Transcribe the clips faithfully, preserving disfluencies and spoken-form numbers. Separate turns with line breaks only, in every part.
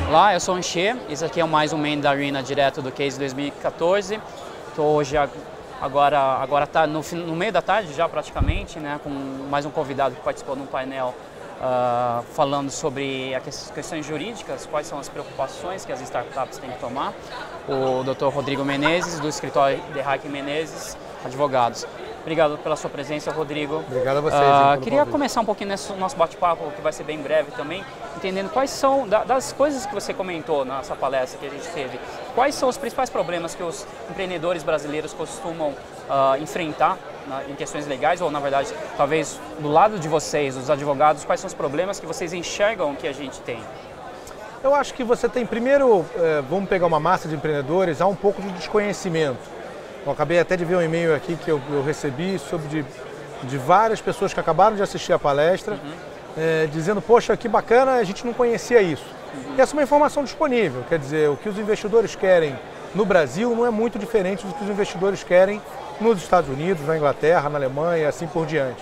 Olá, eu sou o Enxê, esse aqui é mais um main da Arena direto do Case dois mil e quatorze. Estou hoje agora agora tá no, no meio da tarde já praticamente, né, com mais um convidado que participou de um painel uh, falando sobre as questões jurídicas, quais são as preocupações que as startups têm que tomar. O doutor Rodrigo Menezes, do escritório de Hack Menezes Advogados. Obrigado pela sua presença, Rodrigo.
Obrigado a vocês.
Uh, queria convite. começar um pouquinho nesse nosso bate-papo, que vai ser bem breve também, entendendo quais são, das coisas que você comentou nessa palestra que a gente teve, quais são os principais problemas que os empreendedores brasileiros costumam uh, enfrentar na, em questões legais, ou na verdade, talvez do lado de vocês, os advogados, quais são os problemas que vocês enxergam que a gente tem?
Eu acho que você tem, primeiro, eh, vamos pegar uma massa de empreendedores, há um pouco de desconhecimento. Eu acabei até de ver um e-mail aqui que eu, eu recebi sobre de, de várias pessoas que acabaram de assistir a palestra, uhum. é, dizendo, poxa, que bacana, a gente não conhecia isso. Uhum. E essa é uma informação disponível, quer dizer, o que os investidores querem no Brasil não é muito diferente do que os investidores querem nos Estados Unidos, na Inglaterra, na Alemanha e assim por diante.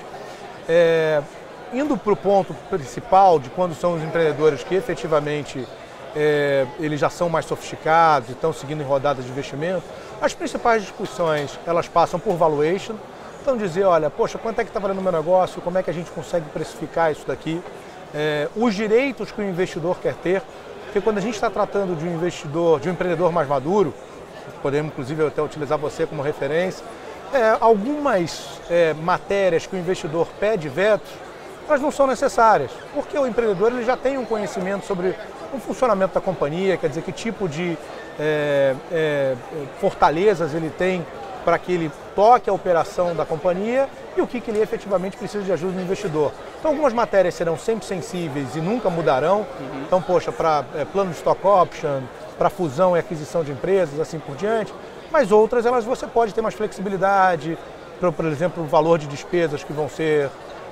É, indo para o ponto principal de quando são os empreendedores que efetivamente é, eles já são mais sofisticados e estão seguindo em rodadas de investimento, as principais discussões, elas passam por valuation, então dizer, olha, poxa, quanto é que está valendo o meu negócio, como é que a gente consegue precificar isso daqui, é, os direitos que o investidor quer ter, porque quando a gente está tratando de um investidor, de um empreendedor mais maduro, podemos inclusive até utilizar você como referência, é, algumas é, matérias que o investidor pede veto, elas não são necessárias, porque o empreendedor ele já tem um conhecimento sobre o funcionamento da companhia, quer dizer, que tipo de é, é, fortalezas ele tem para que ele toque a operação da companhia e o que, que ele efetivamente precisa de ajuda do investidor. Então, algumas matérias serão sempre sensíveis e nunca mudarão. Uhum. Então, poxa, para é, plano de stock option, para fusão e aquisição de empresas, assim por diante, mas outras, elas você pode ter mais flexibilidade, por, por exemplo, o valor de despesas que vão ser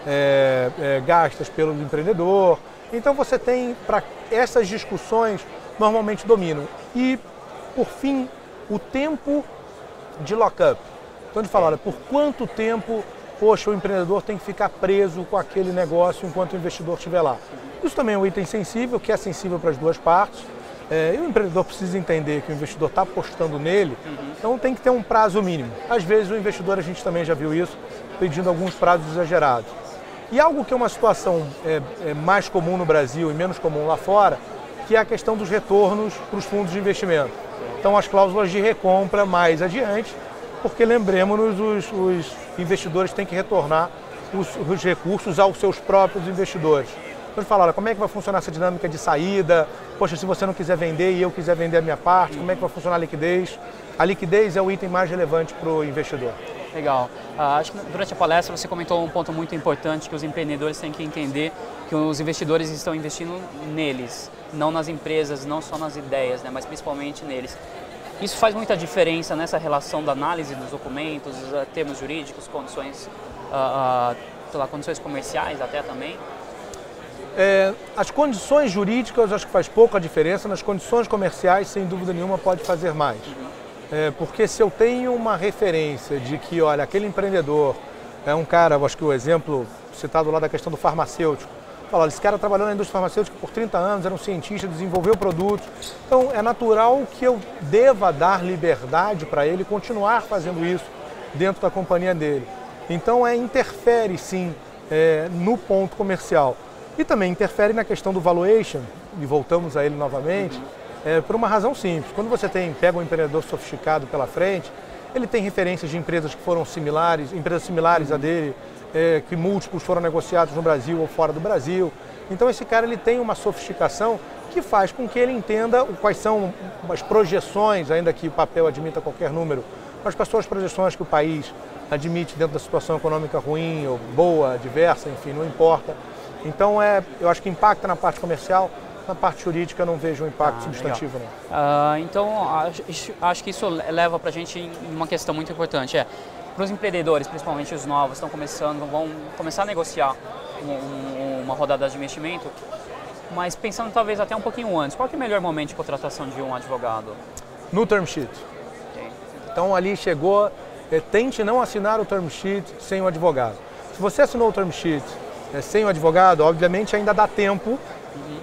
é, é, gastas pelo empreendedor. Então você tem, para essas discussões, normalmente dominam. E, por fim, o tempo de lock-up. Então a gente fala, olha, por quanto tempo, poxa, o empreendedor tem que ficar preso com aquele negócio enquanto o investidor estiver lá. Isso também é um item sensível, que é sensível para as duas partes. É, e o empreendedor precisa entender que o investidor está apostando nele, uhum. Então tem que ter um prazo mínimo. Às vezes o investidor, a gente também já viu isso, pedindo alguns prazos exagerados. E algo que é uma situação é, é mais comum no Brasil e menos comum lá fora, que é a questão dos retornos para os fundos de investimento. Então as cláusulas de recompra mais adiante, porque lembremos-nos, os, os investidores têm que retornar os, os recursos aos seus próprios investidores. Então eles falam, olha, como é que vai funcionar essa dinâmica de saída? Poxa, se você não quiser vender e eu quiser vender a minha parte, como é que vai funcionar a liquidez? A liquidez é o item mais relevante para o investidor.
Legal. Uh, acho que durante a palestra você comentou um ponto muito importante, que os empreendedores têm que entender que os investidores estão investindo neles, não nas empresas, não só nas ideias, né, mas principalmente neles. Isso faz muita diferença nessa relação da análise dos documentos, uh, termos jurídicos, condições, uh, uh, sei lá, condições comerciais até também?
É, as condições jurídicas acho que faz pouca diferença, nas condições comerciais, sem dúvida nenhuma, pode fazer mais. Uhum. É, porque se eu tenho uma referência de que, olha, aquele empreendedor é um cara, acho que o exemplo citado lá da questão do farmacêutico, fala, esse cara trabalhou na indústria farmacêutica por trinta anos, era um cientista, desenvolveu produtos, então é natural que eu deva dar liberdade para ele continuar fazendo isso dentro da companhia dele. Então é, interfere sim é, no ponto comercial e também interfere na questão do valuation, e voltamos a ele novamente, uhum. É, por uma razão simples. Quando você tem, pega um empreendedor sofisticado pela frente, ele tem referências de empresas que foram similares, empresas similares uhum. a dele, é, que múltiplos foram negociados no Brasil ou fora do Brasil. Então esse cara ele tem uma sofisticação que faz com que ele entenda quais são as projeções, ainda que o papel admita qualquer número, mas quais são as projeções que o país admite dentro da situação econômica ruim ou boa, diversa, enfim, não importa. Então é, eu acho que impacta na parte comercial. Na parte jurídica eu não vejo um impacto ah, substantivo. Não.
Uh, então, acho, acho que isso leva para a gente em uma questão muito importante. É, para os empreendedores, principalmente os novos, estão começando, vão começar a negociar um, um, uma rodada de investimento, mas pensando talvez até um pouquinho antes, qual que é o melhor momento de contratação de um advogado?
No term sheet. Okay. Então ali chegou, é, tente não assinar o term sheet sem o advogado. Se você assinou o term sheet é, sem o advogado, obviamente ainda dá tempo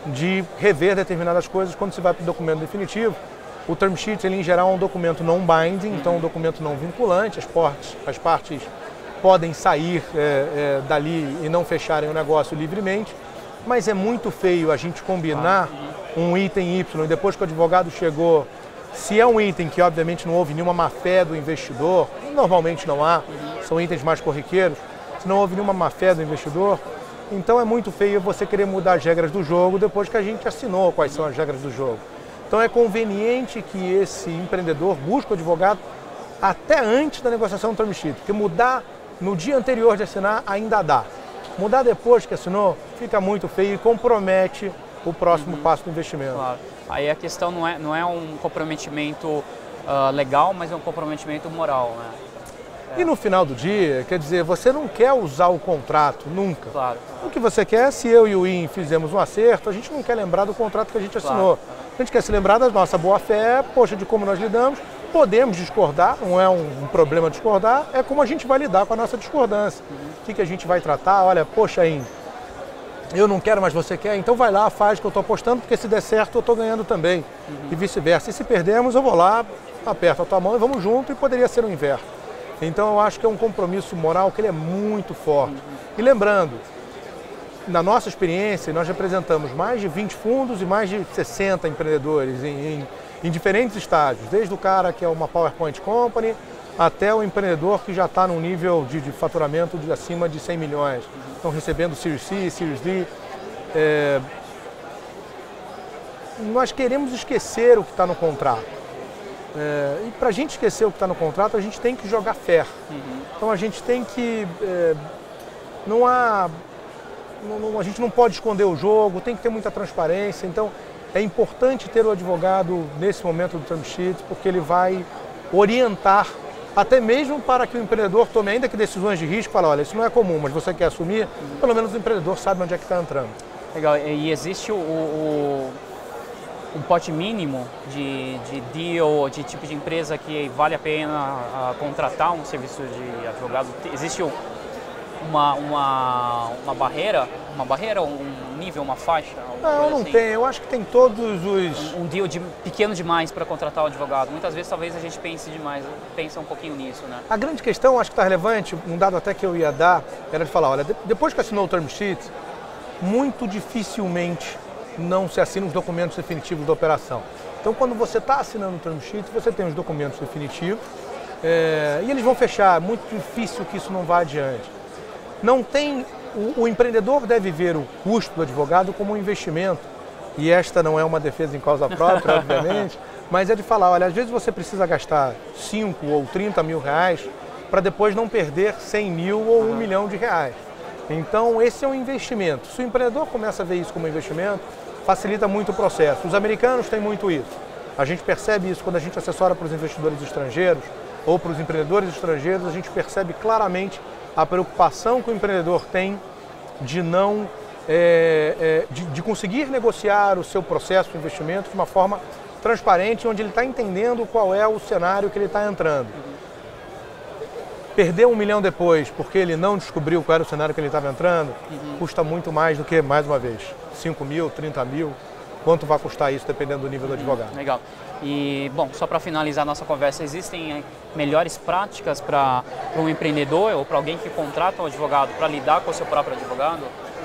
de rever determinadas coisas quando se vai para o documento definitivo. O term sheet, ele, em geral, é um documento non-binding, então é um documento não vinculante, as partes, as partes podem sair é, é, dali e não fecharem o negócio livremente, mas é muito feio a gente combinar um item Y e depois que o advogado chegou, se é um item que obviamente não houve nenhuma má-fé do investidor, normalmente não há, são itens mais corriqueiros, se não houve nenhuma má-fé do investidor, então é muito feio você querer mudar as regras do jogo depois que a gente assinou quais são as regras do jogo. Então é conveniente que esse empreendedor busque o advogado até antes da negociação do term sheet, porque mudar no dia anterior de assinar ainda dá. Mudar depois que assinou fica muito feio e compromete o próximo uhum. passo do investimento.
Claro. Aí a questão não é, não é um comprometimento uh, legal, mas é um comprometimento moral, né?
É. E no final do dia, quer dizer, você não quer usar o contrato nunca.
Claro.
O que você quer, se eu e o I N fizemos um acerto, a gente não quer lembrar do contrato que a gente assinou.
Claro.
A gente quer se lembrar da nossa boa-fé, poxa, de como nós lidamos. Podemos discordar, não é um, um problema discordar, é como a gente vai lidar com a nossa discordância. Uhum. O que, que a gente vai tratar? Olha, poxa, I N, eu não quero, mas você quer, então vai lá, faz o que eu estou apostando, porque se der certo eu estou ganhando também. Uhum. E vice-versa. E se perdermos, eu vou lá, aperto a tua mão e vamos junto, e poderia ser o inverso. Então eu acho que é um compromisso moral que ele é muito forte. Uhum. E lembrando, na nossa experiência, nós representamos mais de vinte fundos e mais de sessenta empreendedores em, em, em diferentes estágios, desde o cara que é uma PowerPoint Company até o empreendedor que já está num nível de, de faturamento de acima de cem milhões. Estão recebendo Series C, Series D. É... Nós queremos esquecer o que está no contrato. É... E para a gente esquecer o que está no contrato, a gente tem que jogar fair. Uhum. Então a gente tem que... É... Não há... Não, não, a gente não pode esconder o jogo, tem que ter muita transparência. Então é importante ter o advogado nesse momento do term sheet, porque ele vai orientar, até mesmo para que o empreendedor tome, ainda que decisões de risco, fala, olha, isso não é comum, mas você quer assumir, uhum. pelo menos o empreendedor sabe onde é que está entrando.
Legal, e existe o, o, um pote mínimo de, de deal, de tipo de empresa que vale a pena a, contratar um serviço de advogado? Existe o Uma, uma, uma barreira, uma barreira, um nível, uma faixa?
Não, não
assim?
tem. Eu acho que tem todos os...
Um, um deal de, pequeno demais para contratar o advogado. Muitas vezes, talvez, a gente pense demais, pensa um pouquinho nisso, né?
A grande questão, acho que está relevante, um dado até que eu ia dar, era de falar, olha, depois que assinou o term sheet, muito dificilmente não se assinam os documentos definitivos da operação. Então, quando você está assinando o term sheet, você tem os documentos definitivos é, e eles vão fechar. É muito difícil que isso não vá adiante. Não tem, o, o empreendedor deve ver o custo do advogado como um investimento, e esta não é uma defesa em causa própria, obviamente, mas é de falar, olha, às vezes você precisa gastar cinco ou trinta mil reais para depois não perder cem mil ou um milhão de reais. Então esse é um investimento. Se o empreendedor começa a ver isso como investimento, facilita muito o processo. Os americanos têm muito isso. A gente percebe isso quando a gente assessora para os investidores estrangeiros ou para os empreendedores estrangeiros, a gente percebe claramente a preocupação que o empreendedor tem de não é, é, de, de conseguir negociar o seu processo de investimento de uma forma transparente, onde ele está entendendo qual é o cenário que ele está entrando. Perder um milhão depois porque ele não descobriu qual era o cenário que ele estava entrando, uhum. custa muito mais do que, mais uma vez, cinco mil, trinta mil. Quanto vai custar isso dependendo do nível do advogado.
Legal. E, bom, só para finalizar a nossa conversa, existem melhores práticas para um empreendedor ou para alguém que contrata um advogado para lidar com o seu próprio advogado?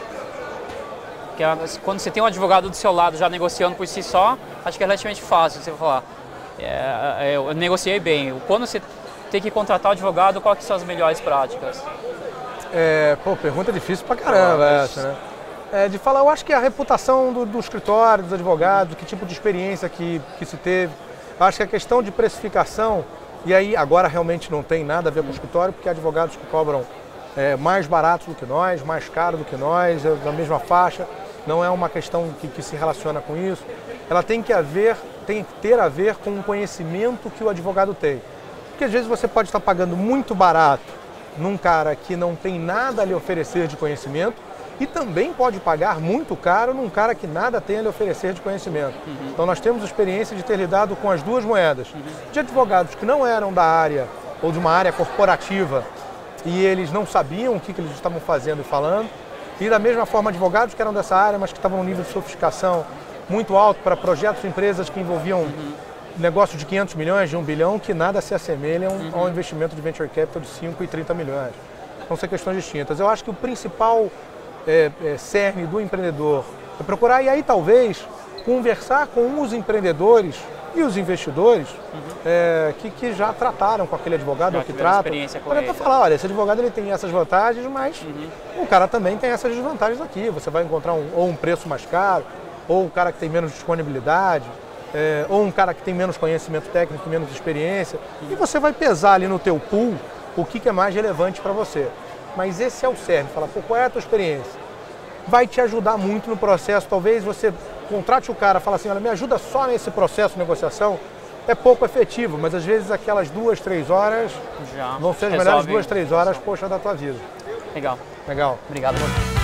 Porque quando você tem um advogado do seu lado já negociando por si só, acho que é relativamente fácil você falar, é, eu negociei bem. Quando você tem que contratar o advogado, quais são as melhores práticas?
É, pô, pergunta difícil pra caramba ah, essa, né? É, de falar, eu acho que a reputação do, do escritório, dos advogados, que tipo de experiência que, que se teve. Eu acho que a questão de precificação, e aí agora realmente não tem nada a ver com o escritório, porque há advogados que cobram é, mais baratos do que nós, mais caro do que nós, é, da mesma faixa. Não é uma questão que, que se relaciona com isso. Ela tem que haver, tem que ter a ver com o conhecimento que o advogado tem. Porque às vezes você pode estar pagando muito barato num cara que não tem nada a lhe oferecer de conhecimento, e também pode pagar muito caro num cara que nada tem a lhe oferecer de conhecimento. Uhum. Então nós temos a experiência de ter lidado com as duas moedas. Uhum. De advogados que não eram da área ou de uma área corporativa e eles não sabiam o que, que eles estavam fazendo e falando, E da mesma forma, advogados que eram dessa área, mas que estavam num nível de sofisticação muito alto para projetos de empresas que envolviam uhum. negócio de quinhentos milhões, de um bilhão, que nada se assemelham uhum. a um investimento de venture capital de cinco e trinta milhões. Então são questões distintas. Eu acho que o principal é, é, cerne do empreendedor é procurar, e aí talvez, conversar com os empreendedores e os investidores uhum. é, que, que já trataram com aquele advogado, já ou que tratam, para tentar falar, olha, esse advogado ele tem essas vantagens, mas uhum. o cara também tem essas desvantagens aqui. Você vai encontrar um, ou um preço mais caro, ou um cara que tem menos disponibilidade, é, ou um cara que tem menos conhecimento técnico, menos experiência, uhum. e você vai pesar ali no teu pool o que, que é mais relevante para você. Mas esse é o cerne, fala, pô, qual é a tua experiência? Vai te ajudar muito no processo, talvez você contrate o cara, fala assim, olha, me ajuda só nesse processo de negociação, é pouco efetivo, mas às vezes aquelas duas, três horas
já
vão ser as melhores duas, três horas, poxa, da tua vida.
Legal.
Legal.
Obrigado.